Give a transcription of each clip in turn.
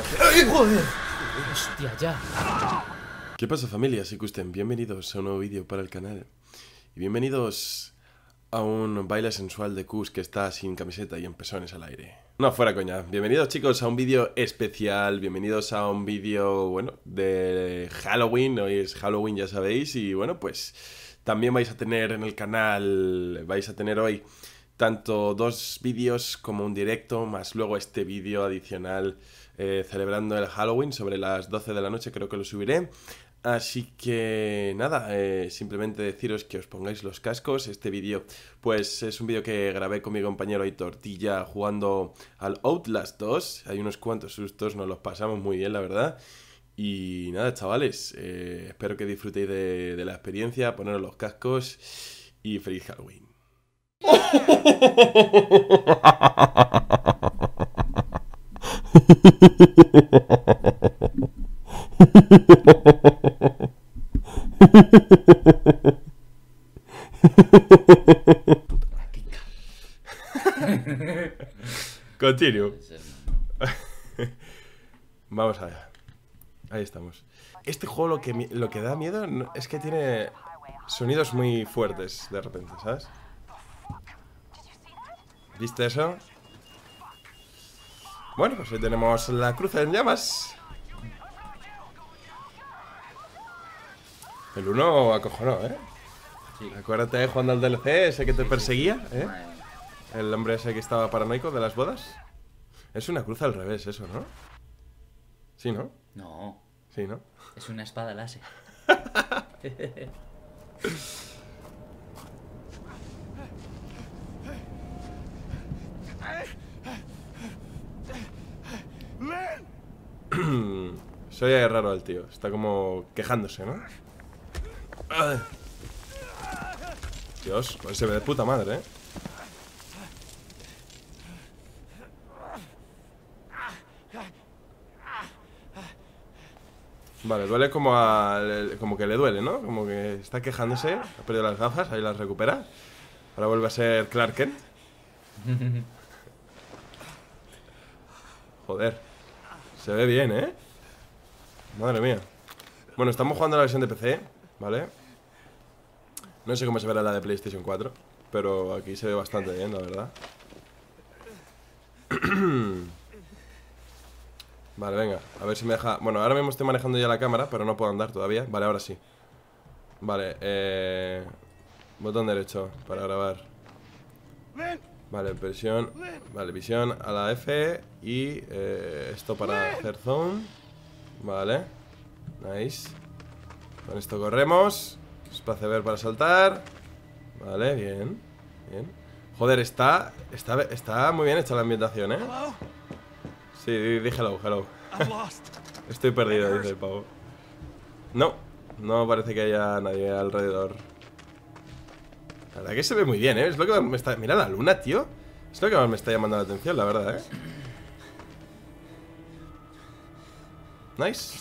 ¡Ay, joder! Hostia, ya. ¿Qué pasa, familia? Soy Kusten, bienvenidos a un nuevo vídeo para el canal. Y bienvenidos a un baile sensual de Kus que está sin camiseta y en pezones al aire. No, fuera coña. Bienvenidos, chicos, a un vídeo especial. Bienvenidos a un vídeo, bueno, de Halloween. Hoy es Halloween, ya sabéis. Y bueno, pues también vais a tener en el canal, vais a tener hoy tanto dos vídeos como un directo, más luego este vídeo adicional celebrando el Halloween sobre las 12 de la noche, creo que lo subiré. Así que nada, simplemente deciros que os pongáis los cascos. Este vídeo pues es un vídeo que grabé con mi compañero Aitor Tilla jugando al Outlast 2. Hay unos cuantos sustos, nos los pasamos muy bien, la verdad. Y nada, chavales, espero que disfrutéis de la experiencia, poneros los cascos y feliz Halloween. Continúo. Vamos allá. Ahí estamos. Este juego lo que da miedo es que tiene sonidos muy fuertes de repente, ¿sabes? ¿Viste eso? Bueno, pues hoy tenemos la cruz en llamas. El 1 acojonó, ¿eh? Sí. Acuérdate jugando al DLC, ese que te perseguía, ¿eh? El hombre ese que estaba paranoico de las bodas. Es una cruz al revés eso, ¿no? Sí, ¿no? No. Sí, ¿no? Es una espada láser. Soy raro el tío. Está como quejándose, ¿no? Dios, pues se ve de puta madre, ¿eh? Vale, duele como como que le duele, ¿no? Como que está quejándose. Ha perdido las gafas, ahí las recupera. Ahora vuelve a ser Clark Kent. Joder. Se ve bien, ¿eh? Madre mía. Bueno, estamos jugando la versión de PC, ¿vale? No sé cómo se verá la de PlayStation 4, pero aquí se ve bastante bien, la verdad. Vale, venga, a ver si me deja... Bueno, ahora mismo estoy manejando ya la cámara, pero no puedo andar todavía. Vale, ahora sí. Vale, botón derecho para grabar. Vale, presión. Vale, visión a la F. Y esto para hacer zoom. Vale. Nice. Con esto corremos. Espacio ver para saltar. Vale, bien. Bien. Joder, está muy bien hecha la ambientación, ¿eh? Sí, dije hello. Estoy perdido, dice el pavo. No parece que haya nadie alrededor. La verdad que se ve muy bien, ¿eh? Es lo que me está... Mira la luna, tío. Es lo que más me está llamando la atención, la verdad, ¿eh? Nice.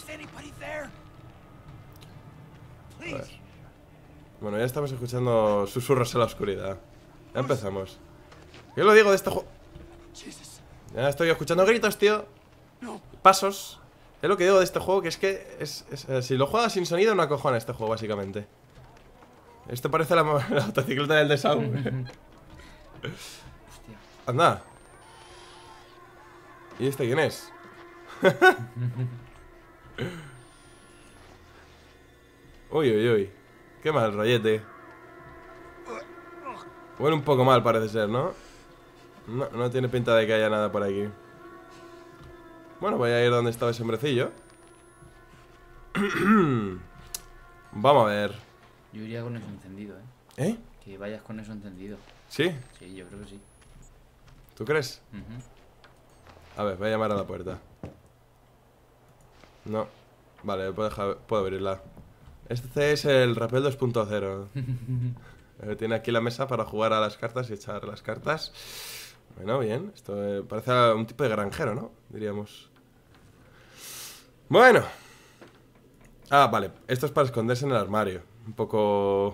A ver. Bueno, ya estamos escuchando susurros en la oscuridad. Ya empezamos. ¿Qué lo digo de este juego? Ya estoy escuchando gritos, tío. Pasos. Es lo que digo de este juego, que es que si lo juegas sin sonido no acojona este juego, básicamente. Esto parece la motocicleta del Desau. Anda. ¿Y este quién es? Uy. Qué mal rollete. Huele un poco mal, parece ser, ¿no? No tiene pinta de que haya nada por aquí. Bueno, voy a ir donde estaba ese hombrecillo. Vamos a ver. Yo iría con eso encendido, ¿eh? ¿Eh? Que vayas con eso encendido. ¿Sí? Sí, yo creo que sí. ¿Tú crees? A ver, voy a llamar a la puerta. No. Vale, puedo abrirla. Este es el Rappel 2.0. Tiene aquí la mesa para jugar a las cartas y echar las cartas. Bueno, bien. Esto parece un tipo de granjero, ¿no? Diríamos. Bueno. Ah, vale. Esto es para esconderse en el armario. Un poco...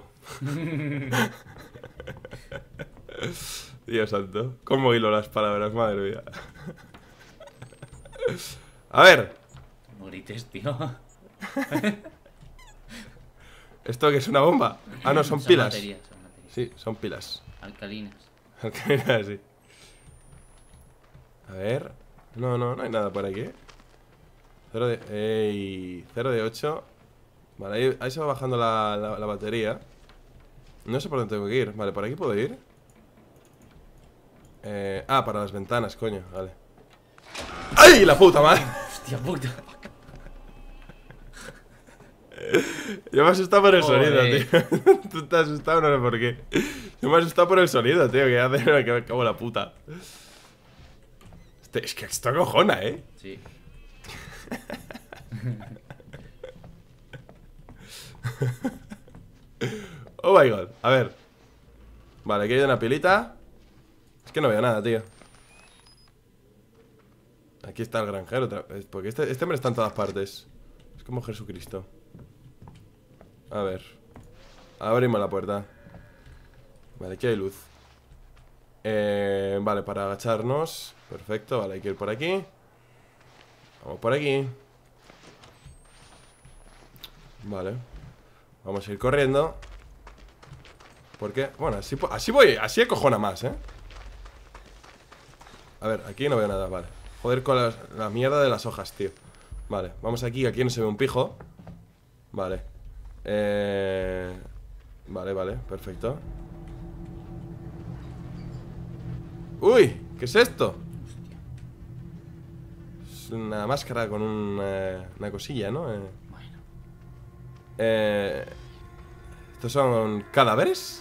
Dios santo. ¿Cómo hilo las palabras? Madre mía. A ver. No grites, tío. ¿Esto que es una bomba? Ah, no, son pilas. Baterías, son baterías. Sí, son pilas. Alcalinas. Sí. A ver. No hay nada por aquí. 0 de... Ey, 0 de 8. Vale, ahí se va bajando la batería. No sé por dónde tengo que ir. Vale, ¿por aquí puedo ir? Para las ventanas, coño, vale. ¡Ay, la puta madre! Hostia puta. Yo me he asustado por el sonido, Joder. tío. Tú te has asustado, no sé por qué. Yo me he asustado por el sonido, tío. Que hace que me cago en la puta. Es que esto acojona, ¿eh? Sí. Oh my god, a ver. Vale, aquí hay una pilita. Es que no veo nada, tío. Aquí está el granjero otra vez. Porque este hombre está en todas partes. Es como Jesucristo. A ver. Abrimos la puerta. Vale, aquí hay luz. Vale, para agacharnos. Perfecto, vale, hay que ir por aquí. Vamos por aquí. Vale. Vamos a ir corriendo. Porque, bueno, así voy, así acojona más, ¿eh? A ver, aquí no veo nada, vale. Joder con la mierda de las hojas, tío. Vale, vamos aquí no se ve un pijo. Vale. Vale, perfecto. ¡Uy! ¿Qué es esto? Es una máscara con una cosilla, ¿no? Bueno. ¿Estos son cadáveres?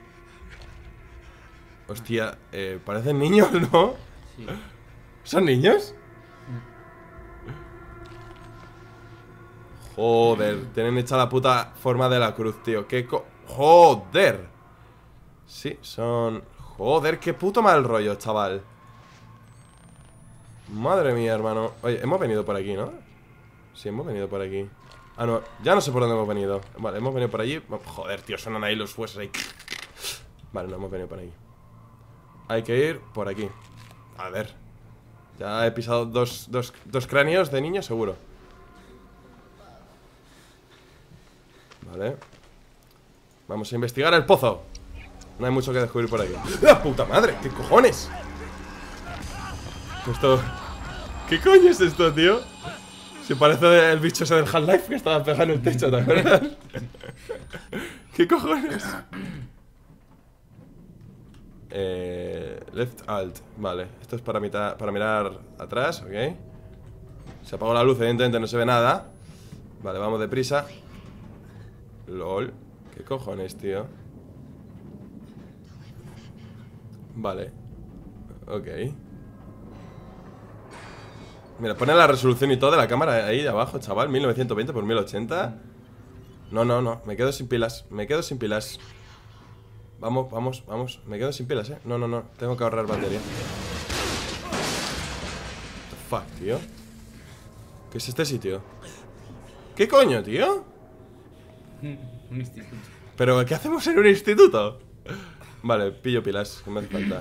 Hostia, parecen niños, ¿no? Sí. ¿Son niños? Joder, tienen hecha la puta forma de la cruz, tío. ¡Joder! Sí, son... Joder, qué puto mal rollo, chaval. Madre mía, hermano. Oye, hemos venido por aquí, ¿no? Sí, hemos venido por aquí. Ah, no, ya no sé por dónde hemos venido. Vale, hemos venido por allí. Joder, tío, sonan ahí los huesos ahí. Vale, no hemos venido por ahí. Hay que ir por aquí. A ver. Ya he pisado dos cráneos de niño, seguro. Vale. Vamos a investigar el pozo. No hay mucho que descubrir por aquí. ¡La puta madre! ¿Qué cojones? Esto... ¿Qué coño es esto, tío? Se parece el bicho ese del Half-Life que estaba pegado en el techo, ¿te acuerdas? ¿Qué cojones? Left Alt. Vale, esto es para mirar atrás, ok. Se apagó la luz, evidentemente no se ve nada. Vale, vamos deprisa. LOL. ¿Qué cojones, tío? Vale. Ok. Mira, pone la resolución y todo de la cámara ahí de abajo, chaval. 1920 por 1080. No, me quedo sin pilas. Vamos. Me quedo sin pilas, No. Tengo que ahorrar batería. What the fuck, tío. ¿Qué es este sitio? ¿Qué coño, tío? Un instituto. ¿Pero qué hacemos en un instituto? Vale, pillo pilas, que me hace falta.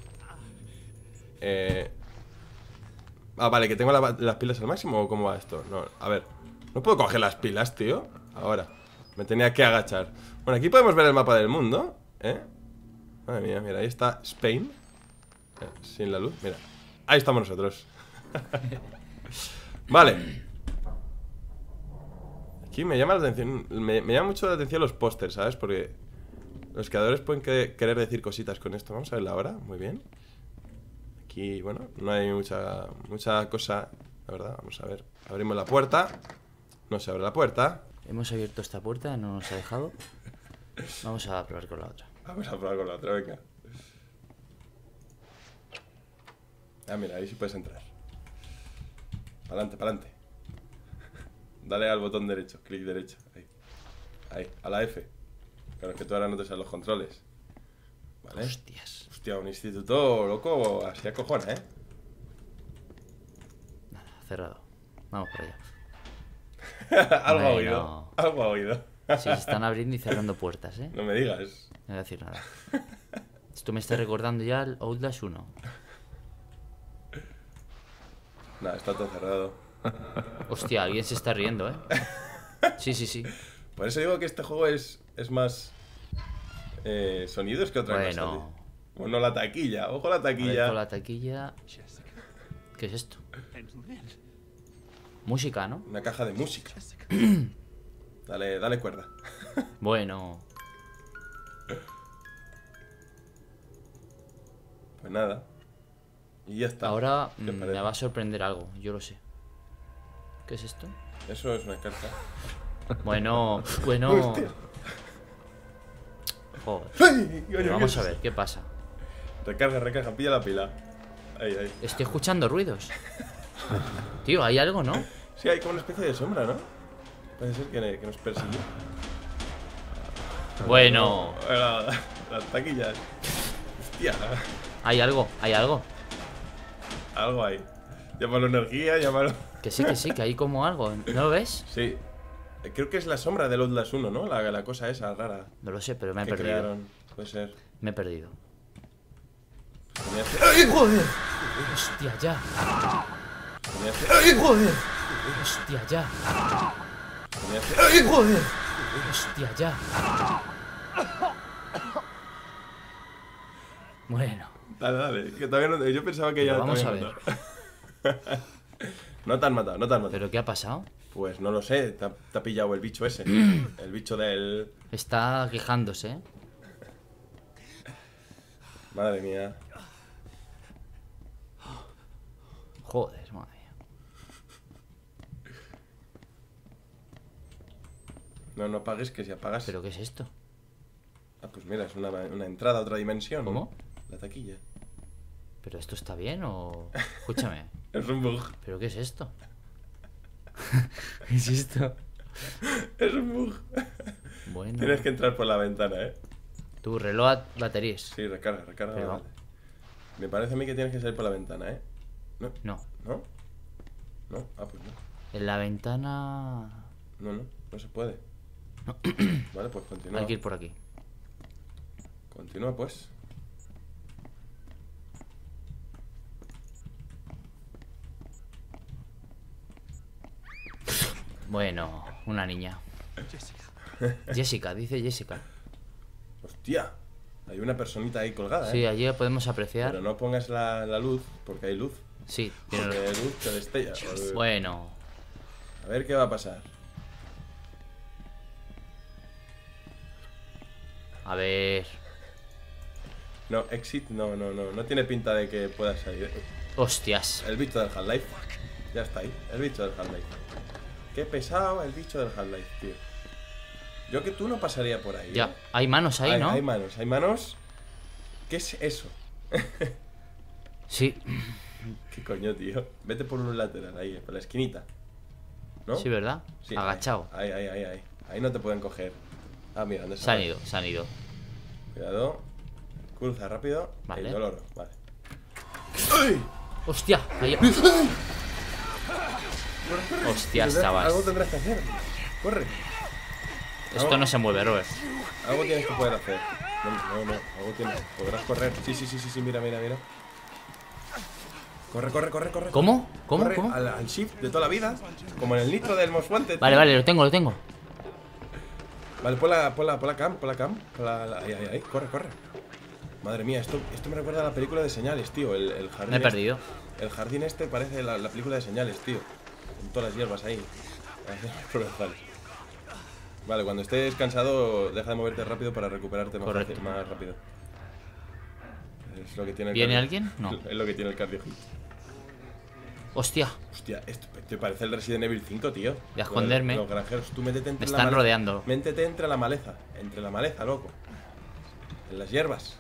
Vale, que tengo las pilas al máximo. ¿O cómo va esto? No, a ver. No puedo coger las pilas, tío. Ahora. Me tenía que agachar. Bueno, aquí podemos ver el mapa del mundo. Madre mía, mira, ahí está Spain. Sin la luz, mira. Ahí estamos nosotros. Vale. Aquí me llama la atención. Me llama mucho la atención los pósters, ¿sabes? Porque los creadores pueden querer decir cositas con esto. Vamos a verla ahora, muy bien. Aquí, bueno, no hay mucha cosa, la verdad. Vamos a ver. Abrimos la puerta. No se abre la puerta. Hemos abierto esta puerta, no nos ha dejado. Vamos a probar con la otra. Vamos a probar con la otra, venga. Ah, mira, ahí sí puedes entrar. Pa'lante. Dale al botón derecho, clic derecho. Ahí, a la F. Claro, es que tú ahora no te salen los controles. Vale. Hostias. Hostia, un instituto loco, así acojona, Nada, cerrado. Vamos para allá. Algo ha Bueno. oído. Algo ha oído. Sí, se están abriendo y cerrando puertas, ¿eh? No me digas. No voy a decir nada. Esto me está recordando ya el Outlast 1. Nada, está todo cerrado. Hostia, alguien se está riendo, ¿eh? Sí, sí, sí. Por eso digo que este juego es más sonidos que otra cosa, Bueno. tío. Bueno, la taquilla. Ojo la A ver, taquilla. con la taquilla. ¿Qué es esto? Música, ¿no? Una caja de música. Dale cuerda. Bueno. Pues nada. Y ya está. Ahora ¿Qué me parece? va a sorprender algo, yo lo sé. ¿Qué es esto? Eso es una carta. Bueno, bueno. Hostia. Joder. ¡Ay! Pero vamos a ver, ¿qué pasa? Recarga, pilla la pila. Ahí. Estoy escuchando ruidos. Tío, hay algo, ¿no? Sí, hay como una especie de sombra, ¿no? Puede ser que nos persiguió. Bueno. Las taquillas. Hostia. Hay algo, hay algo. Algo hay. Llámalo energía, llámalo. Que sí, que hay como algo. ¿No lo ves? Sí. Creo que es la sombra del Outlast 1, ¿no? La cosa esa rara No lo sé, pero me he que perdido. crearon. Puede ser. Me he perdido. ¡Ay, ¡Joder! Hostia, ya. ¡Ay, ¡Joder! Hostia, ya. ¡Ay, ¡Joder! Hostia, ya. Bueno, Dale, que todavía no. Yo pensaba que pero ya. vamos te a habían ver. matado. No te han matado. ¿Pero qué ha pasado? Pues no lo sé, te ha pillado el bicho ese. El bicho del. Está quejándose, ¿eh? Madre mía. Joder, madre mía. No apagues, que si apagas. ¿Pero qué es esto? Ah, pues mira, es una entrada a otra dimensión. ¿no? ¿Cómo? La taquilla. ¿Pero esto está bien o...? Escúchame. Es un bug. ¿Pero qué es esto? ¿Qué es esto? Es un bug. Bueno. Tienes que entrar por la ventana, ¿eh? Tu reloj baterías. Sí, recarga. Pero- Vale. Me parece a mí que tienes que salir por la ventana, ¿eh? No. No. ¿No? ¿No? Ah, pues no. En la ventana... No se puede. Vale, pues continúa. Hay que ir por aquí. Continúa, pues. Bueno, una niña. Jessica, dice Jessica. Hostia, hay una personita ahí colgada, Sí, ¿eh? allí la podemos apreciar. Pero no pongas la luz, porque hay luz. Sí, Porque tiene... hay luz te destella. Bueno, A ver qué va a pasar. a ver... No, exit, no tiene pinta de que pueda salir. Hostias. El bicho del Half-Life. Ya está ahí, el bicho del Half-Life. Qué pesado el bicho del Half-Life, tío. Yo que tú no pasaría por ahí. Ya, ¿eh? hay manos ahí, ¿no? Hay manos. ¿Qué es eso? Sí, ¿Qué coño, tío? Vete por un lateral ahí, por la esquinita. ¿No? sí, ¿verdad? Sí, Agachado. Ahí. Ahí no te pueden coger. Ah, mira, ¿dónde Se han ido, se han ido. Cuidado. Cruza rápido. Vale. El dolor, vale. ¡Ay! ¡Hostia! Ahí... Hostias, chaval. Algo tendrás que hacer. Corre. Esto no se mueve, Robert. Algo tienes que poder hacer. No. Algo tienes. Podrás correr. Sí, mira. Corre. ¿Cómo? Corre ¿Cómo? al shift de toda la vida. Como en el nitro del Most Wanted. Vale, lo tengo. Vale, pon la cam. Ahí. Corre. Madre mía, esto me recuerda a la película de Señales, tío. El jardín. Me he perdido. El jardín este parece la película de Señales, tío. Con todas las hierbas ahí. Vale, cuando estés cansado, deja de moverte rápido para recuperarte más, Correcto. más rápido. Es lo que tiene el ¿Viene cardio- alguien? No. Es lo que tiene el cardio hit. Hostia, Hostia, esto te parece el Resident Evil 5, tío. Voy a esconderme. Los granjeros, tú métete entre me la están maleza. rodeando. Métete entre la maleza. Entre la maleza, loco. En las hierbas.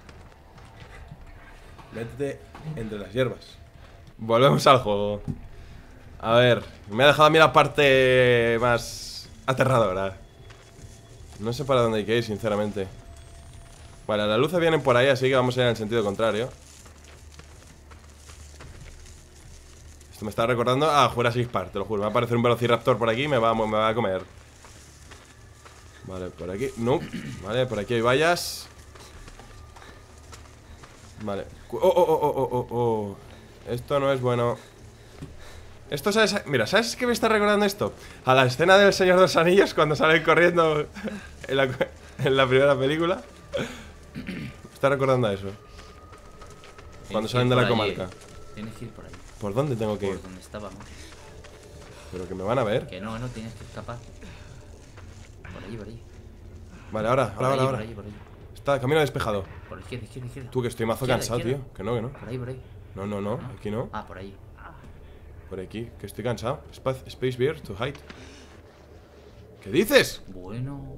Métete entre las hierbas. Volvemos al juego. A ver, me ha dejado a mí la parte más aterradora. No sé para dónde hay que ir, sinceramente. Vale, las luces vienen por ahí, así que vamos a ir en el sentido contrario. Esto me está recordando a Jurassic Park, te lo juro. Me va a aparecer un velociraptor por aquí y me va a comer. Vale, por aquí. No. Vale, por aquí hay vallas. Vale. Oh. Esto no es bueno. Esto, ¿sabes? Mira, ¿sabes qué me está recordando esto? A la escena del Señor de los Anillos cuando salen corriendo en la primera película. Me está recordando a eso. Cuando salen de la comarca. Tienes que ir por ahí. ¿Por dónde tengo que ir? Por donde estábamos. Pero que me van a ver. Que no, tienes que escapar. Por allí, por allí. Vale, ahora. Por allí. Está, camino despejado. Por izquierda. Tú, que estoy mazo cansado, tío. Que no. Por ahí. No, aquí no. Ah, por ahí. Por aquí, que estoy cansado. Space beer to hide. ¿Qué dices? Bueno.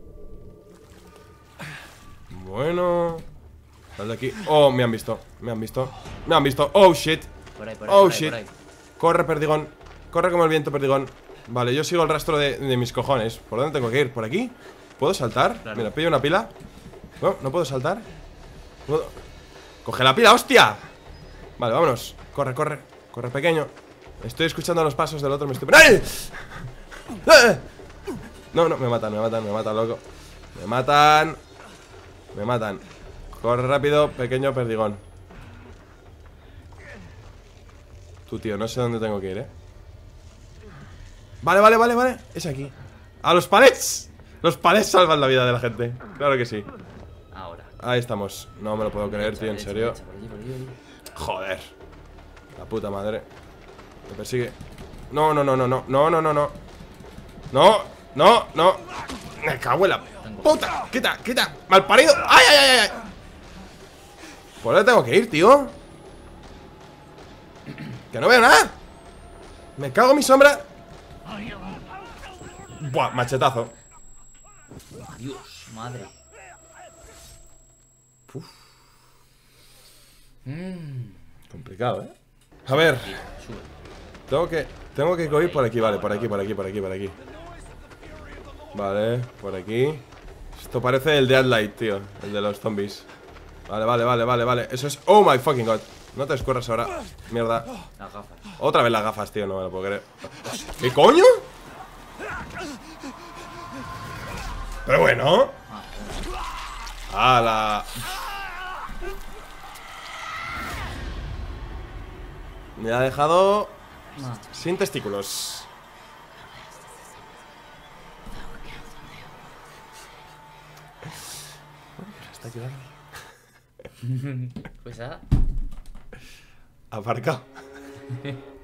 Sal de aquí. Oh, me han visto. Oh, shit. Por ahí. Shit. Corre, perdigón. Corre como el viento, perdigón. Vale, yo sigo el rastro de mis cojones. ¿Por dónde tengo que ir? ¿Por aquí? ¿Puedo saltar? Claro. Mira, pillo una pila. No puedo saltar. ¡Coge la pila, hostia! Vale, vámonos. Corre, pequeño. Estoy escuchando los pasos del otro. Me estoy... ¡Ay! No, me matan, loco. Me matan. Corre rápido, pequeño perdigón. Tú, tío, no sé dónde tengo que ir, Vale. Es aquí. ¡A los palets! Los palets salvan la vida de la gente. Claro que sí. Ahora. Ahí estamos. No me lo puedo creer, tío, en serio. Por allí. Joder. La puta madre. Me persigue. No. Me cago en la puta. Quita. Malparido. ¡Ay! ¿Por dónde tengo que ir, tío? Que no veo nada. Me cago en mi sombra. Buah, machetazo. Adiós, madre. Complicado, A ver. Sube. Tengo que ir por aquí, vale, por aquí. Vale, por aquí. Esto parece el Deadlight, tío. El de los zombies. Vale. Eso es... Oh my fucking god. No te escurras ahora. Mierda. Las gafas. Otra vez las gafas, tío. No me lo puedo creer. ¿Qué coño? Pero bueno. ¡Hala! Me ha dejado sin testículos. Está quedando. Pues nada. Aparcado.